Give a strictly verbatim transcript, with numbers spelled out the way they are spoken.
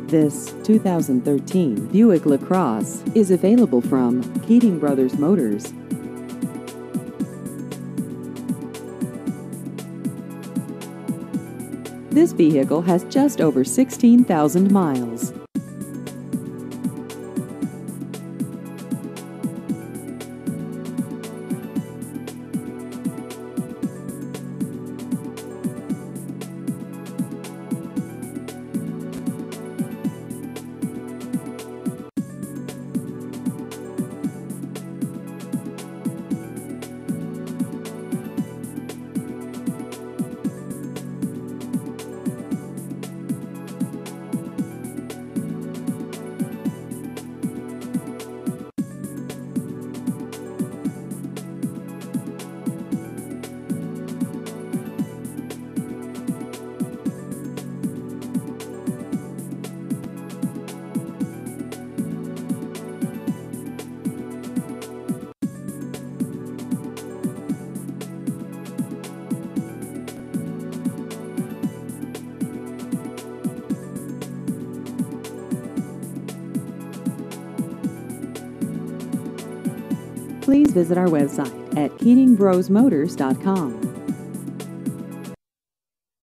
This two thousand thirteen Buick LaCrosse is available from Keating Brothers Motors. This vehicle has just over sixteen thousand miles. Please visit our website at keating bros motors dot com.